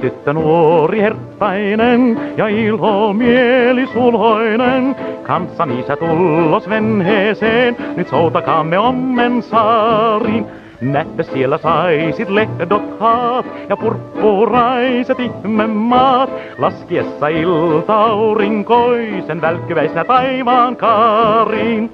tyttö nuori herttainen ja ilo mieli sulhoinen. Kanssani isä tullos venheeseen, nyt soutakaamme Ommensaariin. Näette siellä saisit lehdot haat ja purppuraiset ihmemaat, laskiessa ilta-aurinkoisen välkkyväisenä taivaan kaariin.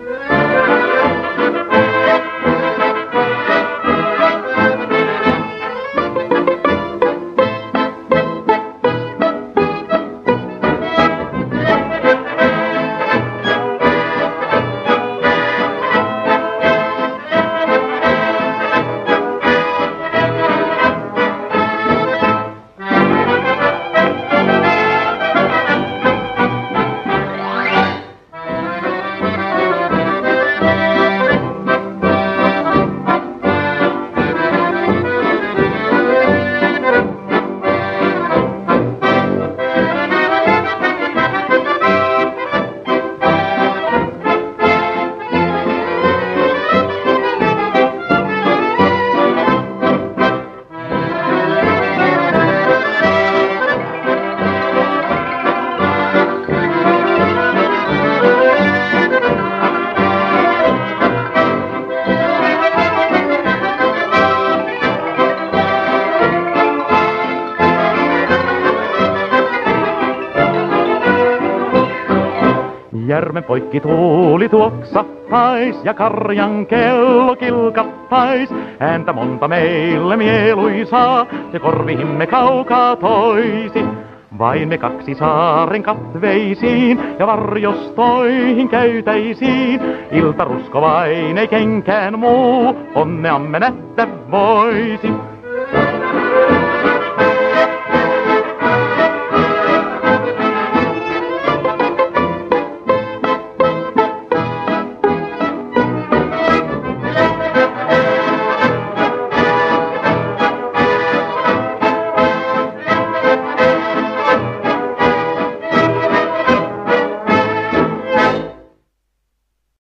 Järven poikki tuuli tuoksahtais ja karjan kello kilkahtais. Ääntä monta meille mieluisaa se korvihimme kaukaa toisi. Vain me kaksi saaren katveisiin ja varjostoihin käytäisiin. Iltarusko vain ei kenkään muu onneamme nähdä voisi.